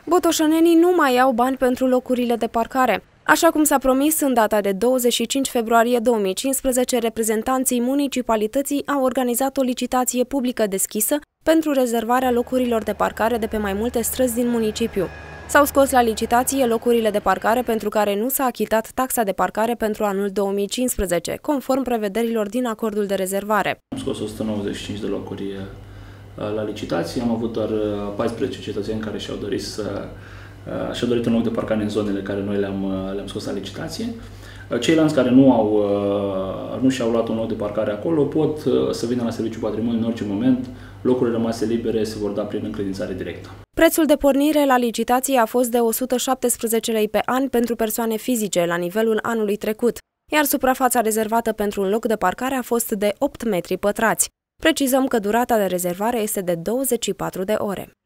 Botoșanenii nu mai au bani pentru locurile de parcare. Așa cum s-a promis, în data de 25 februarie 2015, reprezentanții municipalității au organizat o licitație publică deschisă pentru rezervarea locurilor de parcare de pe mai multe străzi din municipiu. S-au scos la licitație locurile de parcare pentru care nu s-a achitat taxa de parcare pentru anul 2015, conform prevederilor din acordul de rezervare. Am scos 195 de locuri la licitație, am avut doar 14 cetățeni care și-au dorit un loc de parcare în zonele care noi le-am scos la licitație. Ceilalți care nu și-au luat un loc de parcare acolo pot să vină la Serviciul Patrimoniu în orice moment. Locurile rămase libere se vor da prin încredințare directă. Prețul de pornire la licitație a fost de 117 lei pe an pentru persoane fizice la nivelul anului trecut, iar suprafața rezervată pentru un loc de parcare a fost de 8 metri pătrați. Precizăm că durata de rezervare este de 24 de ore.